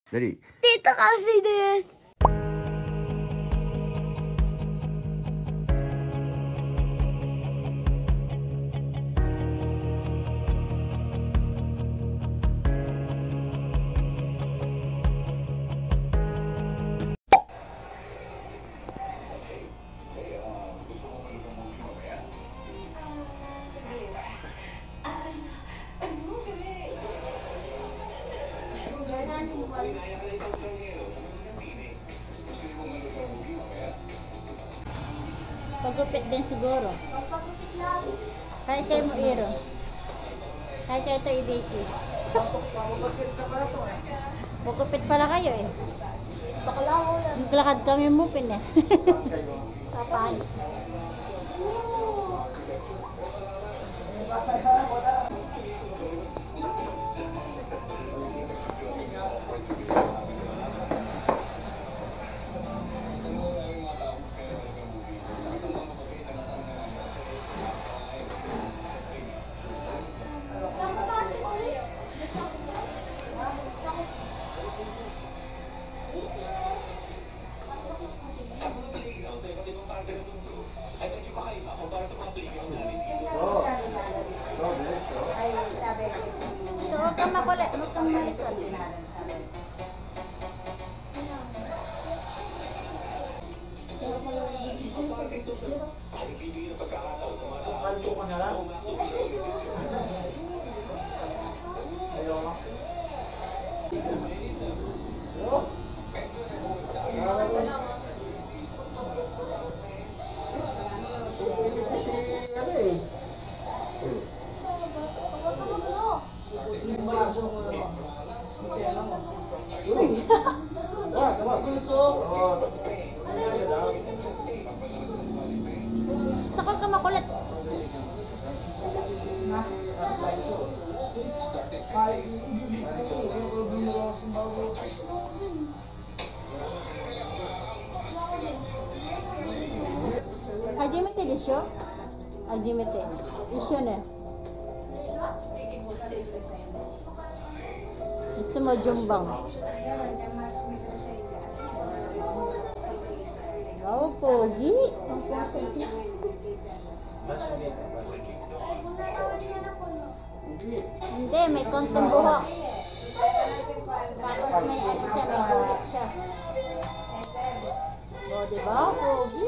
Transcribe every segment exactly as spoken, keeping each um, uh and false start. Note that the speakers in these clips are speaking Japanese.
Dali. Tito Kasi din. Pagupit din siguro. Kahit kayo mo iro. Kahit kayo ito i-bake. Pagupit pala kayo eh. Naglakad kami mupin eh. Kapahan. So, huwag kang makulit. Huwag kang malisod. Kalito ko na lang. Ayaw na. Sakal ka makulit. Ajimete desho? Ajimete. Isho ne. Itsumo jumbang. Oh, pogi. Hindi, may kontong buhok. Tapos may ano siya, may buhok siya. O, diba? Pogi.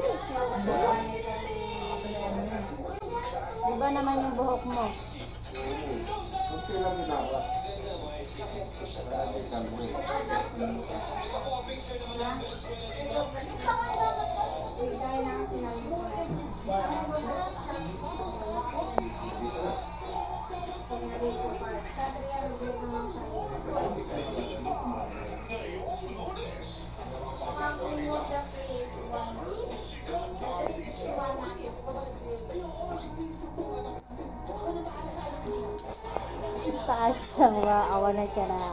Diba naman yung buhok mo? Taas ang awanay ka na.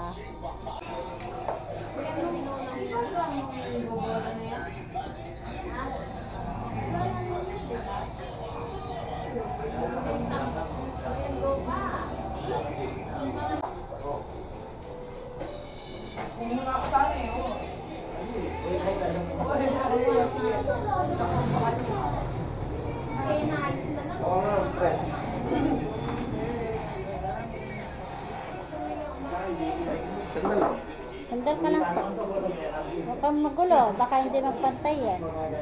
Sandal ka lang sa. Huwag kang magulo. Baka hindi magpantay yan.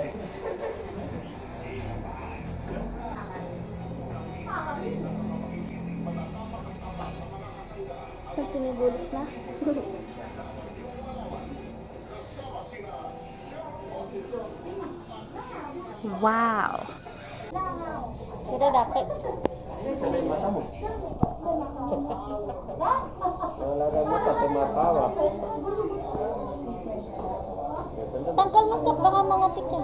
Saan tinibulis na? Wow. Sudah dati. Sana yung mata mo. Wala kang mata, tumatawa. Tangkal mo sa baka mga tikan.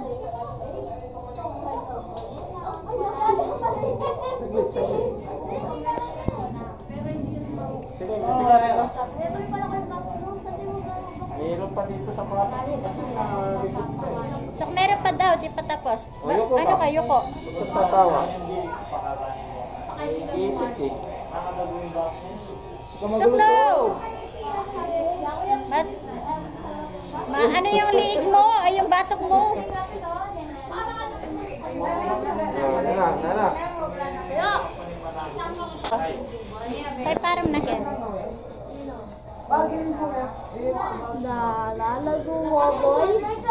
Sige, sige. Sige, sige rin. Meron pa dito sa plato kasi na-visit pa eh. So, meron pa daw, di pa tapos. Ba- Ayoko ano pa. kayo ko? Gusto tatawa. Ipit eh. Suklo! Mat Ma, ano yung liig mo? Ay, yung batok mo. Ay, parang na ken. Nalalago mo, boy.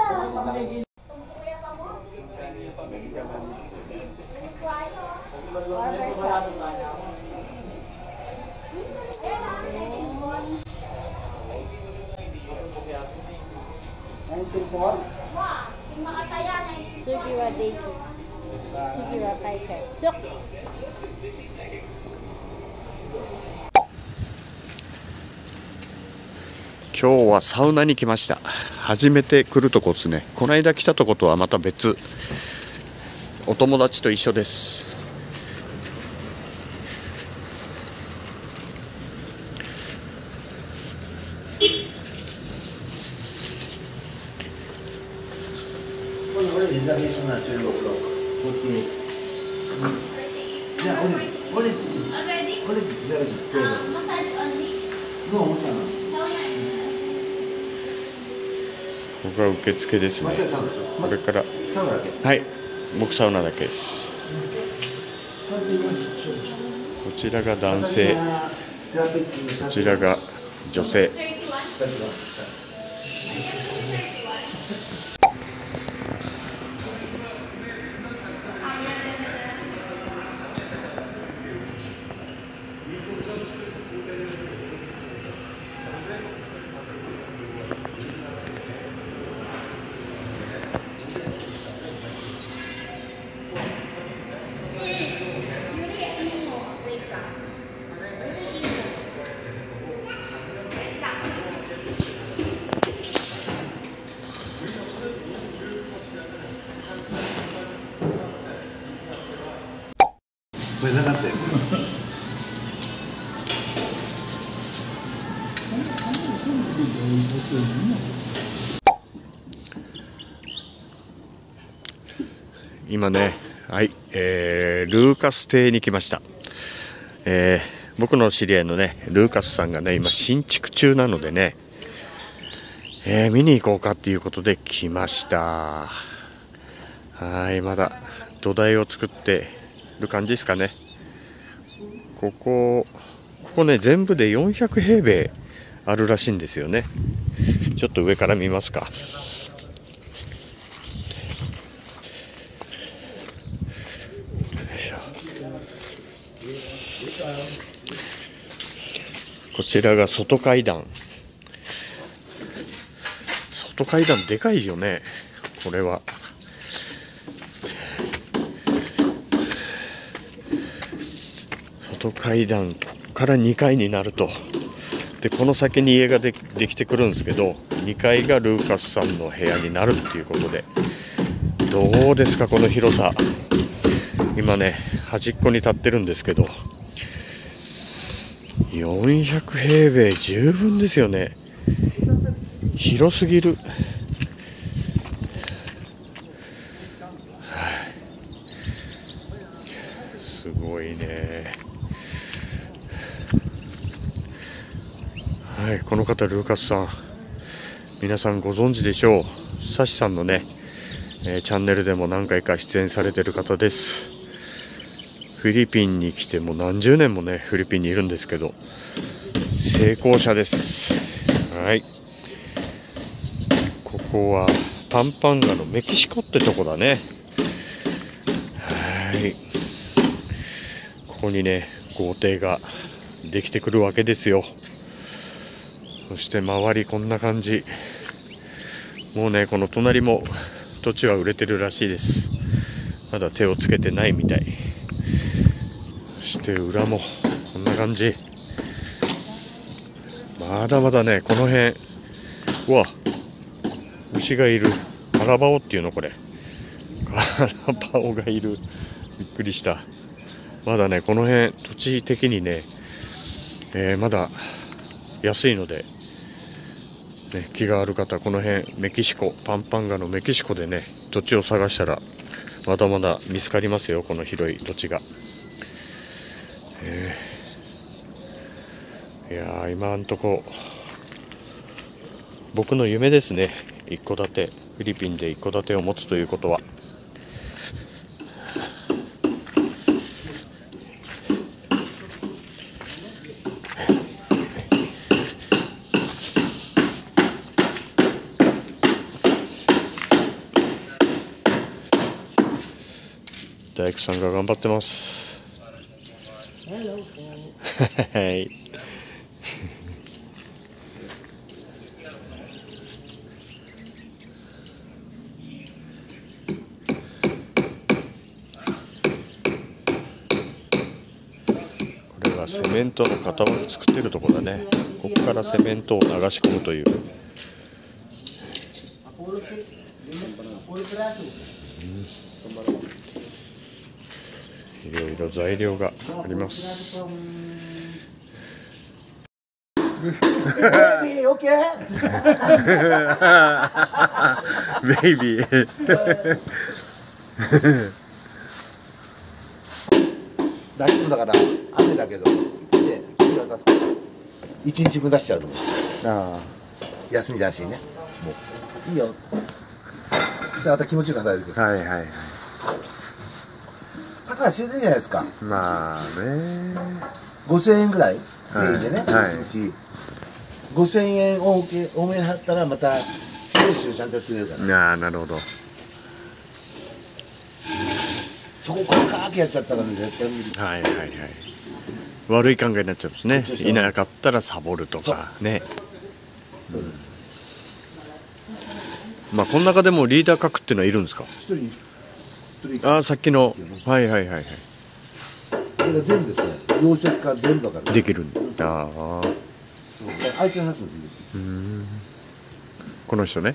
Sugi wa deji. Sugi wa kaikai. Suk. 今日はサウナに来ました。初めて来るとこですね。この間来たとことはまた別。お友達と一緒です。ここが受付ですね。これから、はい、僕サウナだけです。こちらが男性、こちらが女性。 これなかったやつ。 今ね、はい、えー、ルーカス邸に来ました。えー、僕の知り合いのね、ルーカスさんがね、今新築中なのでね、えー、見に行こうかっていうことで来ました。はい、まだ土台を作ってる感じですかね。ここ、ここね、全部でよんひゃくへいべいあるらしいんですよね。ちょっと上から見ますか。こちらが外階段。外階段でかいよね、これは。外階段、ここからにかいになると。で、この先に家が で, できてくるんですけど、にかいがルーカスさんの部屋になるっていうことで、どうですかこの広さ。今ね、端っこに立ってるんですけど、よんひゃくへいべい十分ですよね。広すぎる。すごいね。はい、この方ルーカスさん、皆さんご存知でしょう。サシさんのね、えー、チャンネルでも何回か出演されている方です。フィリピンに来ても何十年もね、フィリピンにいるんですけど、成功者です。はい、ここはパンパンガのメキシコってとこだね。はい、ここにね、豪邸ができてくるわけですよ。そして周りこんな感じ。もうね、この隣も土地は売れてるらしいです。まだ手をつけてないみたい。そして裏もこんな感じ。まだまだね、この辺、うわ、牛がいる。カラバオっていうのこれ。カラバオがいる。びっくりした。まだね、この辺土地的にね、えー、まだ安いので、ね、気がある方、この辺メキシコ、パンパンガのメキシコでね、土地を探したらまだまだ見つかりますよ、この広い土地が。えー、いやー、今んとこ僕の夢ですね。一戸建て、フィリピンで一戸建てを持つということは。大工さんが頑張ってます。はい。これはセメントの塊作ってるところだね。ここからセメントを流し込むという。いろいろ材料があります。 ベイビー、オッケー。 ベイビー。 大丈夫だから雨だけど、で渡すから一日分出しちゃうの。ああ、休みじゃなしにね。もういいよ。じゃあまた気持ちよく働いてください。 はいはいはい。 高橋知れてるじゃないですか。 まあね。 ごせんえんぐらい税でね、 はいはいいちにちごせんえん多け多めに払ったらまた次の週ちゃんとやってくれるから。 ああ、なるほど。 そこ細かくやっちゃったらね、絶対無理。 はいはいはい。悪い考えになっちゃうんですね。 そうそういなかったらサボるとかね。 そうです。 まあこの中でもリーダー格っていうのはいるんですか。 一人一人ああ、さっきの。はいはいはいはい。 これが全部ですね、溶接から全部わかる。 できるんだ。ああ。 そうあいつのやつです。 この人ね。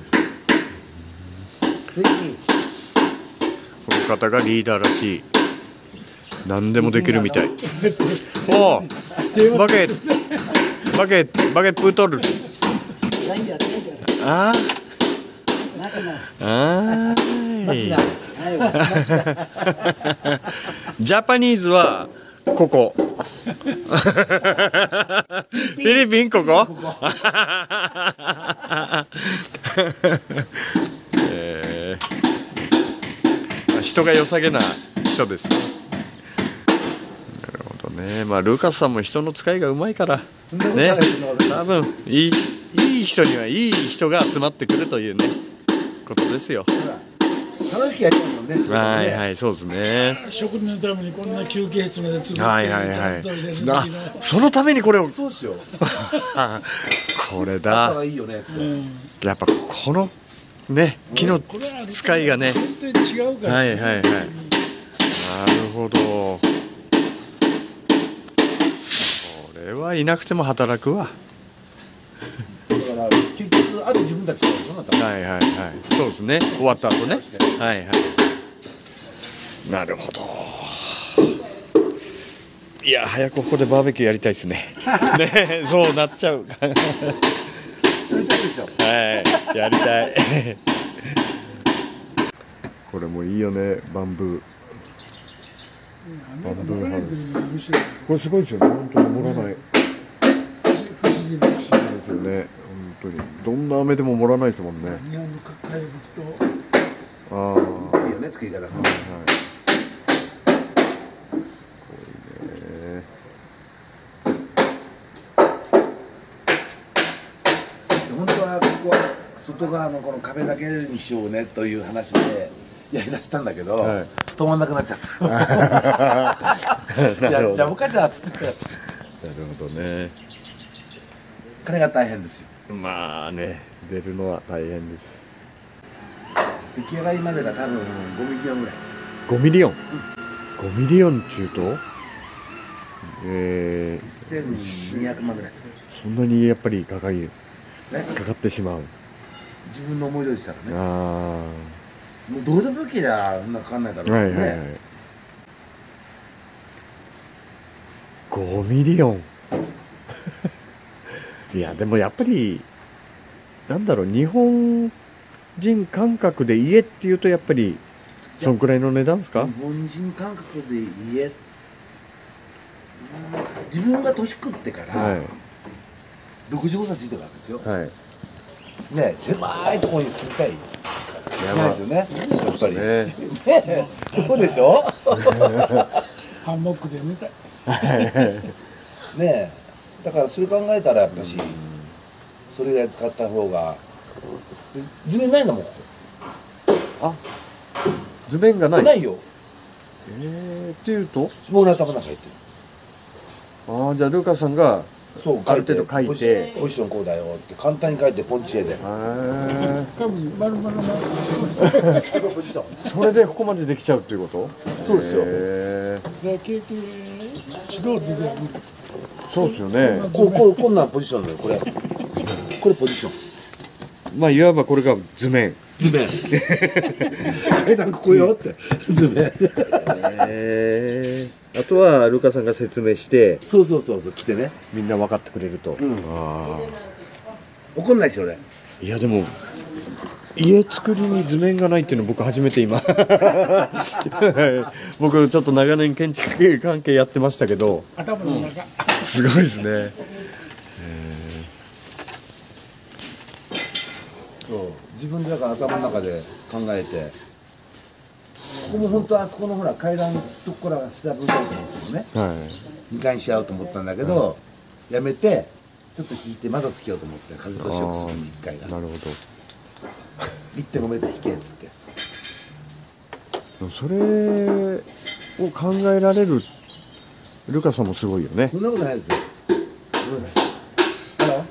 ぜひこの方がリーダーらしい。何でもできるみたい。おお、バケバケバケプートル。ああ。ああ。ジャパニーズはここ。フィリピンここ。えー、人が良さげな人ですね。なるほどね。まあルーカスさんも人の使いがうまいからね。多分いいいい人にはいい人が集まってくるというねことですよ。 楽しくやっちゃうもんね。 はいはい、そうですね。 職人のためにこんな休憩室まで作ってはいはいはいちゃんと入れる時のあ、そのためにこれを。 そうですよ。 これだっただ。 らいいよねって。 やっぱこのね木のこれは使いがね。 全然違うから、 はいはいはい。なるほど。これはいなくても働くわ。 だから結局あと自分たちでそうなったら。 はいはいはい。そうですね。終わった後ね。はいはい。なるほど。いや早くここでバーベキューやりたいですね。ね、そうなっちゃう。 やりたいでしょ。 はい、やりたい。これもいいよね、バンブー。バンブーハウス。これすごいですよね、本当に盛らない。不思議ですよね、本当に。どんな雨でも盛らないですもんね。 日本の海物とああ。 いいよね、作り方。はい。本当はここは外側のこの壁だけにしようねという話でやりだしたんだけど、 はい、 止まんなくなっちゃった。やっちゃおうかじゃあっつって。なるほどね。 これが大変ですよ。 まあね、出るのは大変です。 出来上がりまでが多分ごミリオンぐらい。 ごミリオン、うん、ごミリオン中とえー、 せんにひゃくまんぐらい。 そんなにやっぱりかかり、 ね、 かかってしまう。 自分の思い通りしたらね。ああ、もうどうでもよけりゃそんなかかんないだろうね。はいはいはい。 ごミリオン。いやでもやっぱりなんだろう、日本人感覚で家っていうとやっぱりそんくらいの値段ですか？ 日本人感覚で家、自分が年食ってから、はい、ろくじゅうごさいついてからですよ。はい、 ね狭いところに住みたいないですよねやっぱりねねそうでしょハンモックで寝たい。 ねえだからそれ考えたらやっぱしそれぐらい使った方が図面ないんだもんこあ図面がないこないよえー、っていうと僕の頭の中入ってるああじゃあルーカスさんがそうある程度書いてポジションこうだよって簡単に書いてポンチ絵でへー多分丸々丸ポジションそれでここまでできちゃうっていうことそうですよへー 々。経験素人では無理。 そうですよねこうこうこんなんポジションだよこれこれポジションまあいわばこれが図面図面えなんかここよって図面へーあとはルーカスさんが説明してそうそうそうそう来てねみんな分かってくれると、 うんあ怒んないし俺ーいやでも家作りに図面がないっていうの僕初めて今僕ちょっと長年建築関係やってましたけど頭の中。 すごいですねそう自分でだから頭の中で考えてここも本当はあそこのほら階段のとこから下分かると思ってるねはいにかいにしちゃおうと思ったんだけど、やめてちょっと引いて窓つけようと思って風通しよくするにいっかいがなるほいってんごメートル引けっつってどそれを考えられるルカさんもすごいよねそんなことないですよそんなことないあら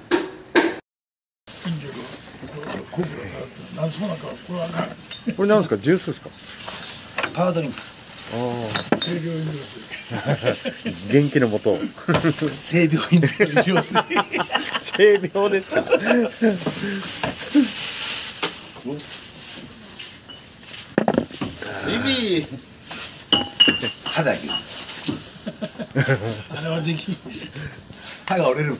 コブラがなんそうなんかこれはあかん。 これなんですかジュースですかパワードリンク清涼飲料水。 元気のもと性病院の上水性病ですかビビ歯だけあれはできん。 歯が折れる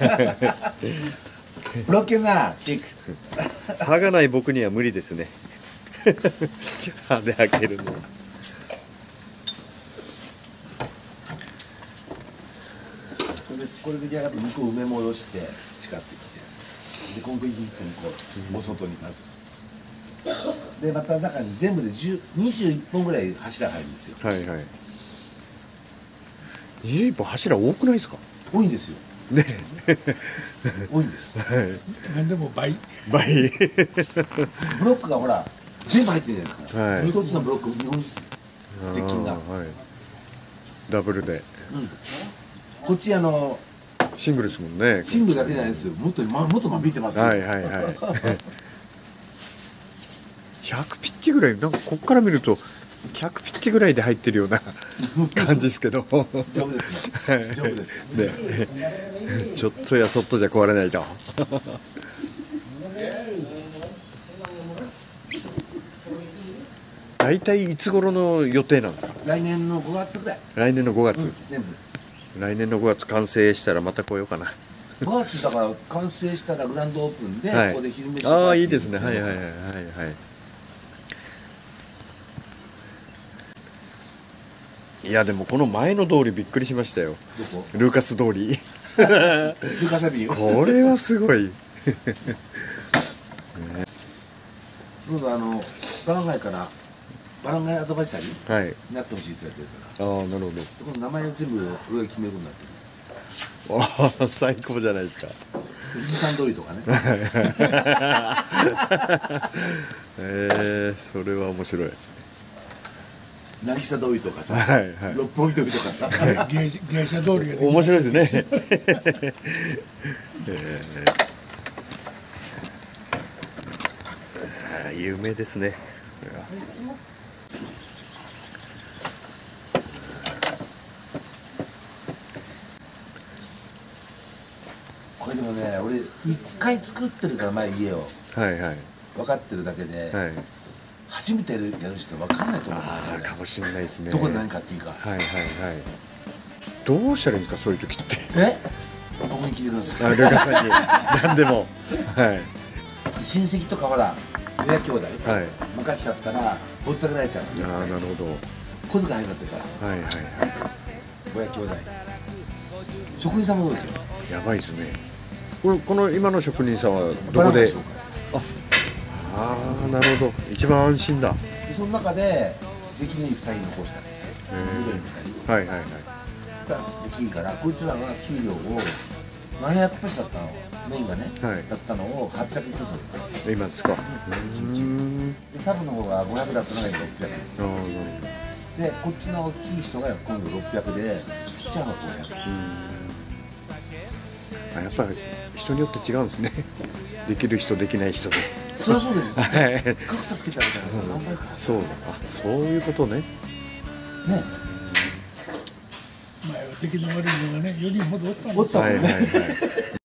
ブロッケンなチーク歯がない僕には無理ですね歯で開けるのこれでこれでやっぱ向こう埋め戻して培ってきてでコンクリート一本こうお外にまずでまた中に全部でじゅうにじゅういっぽんぐらい柱入るんですよはいはいにじゅういっぽん柱多くないですか多いんですよね多いんですなんでも倍。 倍ブロックがほら全部入ってるじゃないですか、 はい一つのブロックにほんずつ鉄筋が、 はい、ダブルでこっちあのシングルですもんねシングルだけじゃないですよもっと、ま、もっと間引いてますよ、 はいはいはいひゃくピッチぐらいなんかこっから見るとひゃくピッチぐらいで入ってるような感じですけど丈夫ですね丈夫ですねちょっとやそっとじゃ壊れないと大体いつ頃の予定なんですか来年のごがつぐらい来年のごがつ、 全部来年のごがつ完成したらまた来ようかなごがつだから完成したらグランドオープンで、 はい、 ここで昼飯ああいいですねはいはいはいはいはいいやでもこの前の通りびっくりしましたよどこルーカス通りルカサビーこれはすごいどうぞあのバランガイからバランガイアドバイザリーはいになってほしいって言われてるからああなるほこの名前を全部俺が決めるんだってどああ最高じゃないですか富士山通りとかねえー、それは面白い渚通りとかさ、 はいはい六本木通りとかさ芸芸者通りができる。 面白いですね、えー、有名ですねこれはこれでもね俺一回作ってるから前家をはいはい分かってるだけで、 はい初めてやるやる人分かんないと思うああかもしれないですねどこで何買っていいかはいはいはいどうしたらいいんですかそういう時ってえ僕に聞いてくださあルーカさんに何でもはいい親戚とかほら親兄弟、 はい昔だったらほったくられちゃうああなるほど小遣い入んなってるからはいはいは親兄弟職人さんもどうですよいやばいですねこれこの今の職人さんはどバラこでンガイ紹介ああ、なるほど。一番安心だ。 でその中でできにふたり残したんですよ。緑ふたりはいはいはい。 ができいいから、こいつらが給料をななひゃくペソだったの、メインがね、 はいだったのをはっぴゃくペソで今ですか。 いちにちでサブの方がごひゃくだったのが今ろっぴゃくああ、なるで、こっちの大きい人が今度ろっぴゃくでちっちゃいのがごひゃく。 あ、やっぱり人によって違うんですね。できる人できない人で。 そりゃそうですよ。 はい。 格差つけてあげたらさ、頑張るからそうだ。あ、そういうことね。 ね。 前は出来の悪いのがね、よにんほどおったんですおったもんね。 はいはいはい。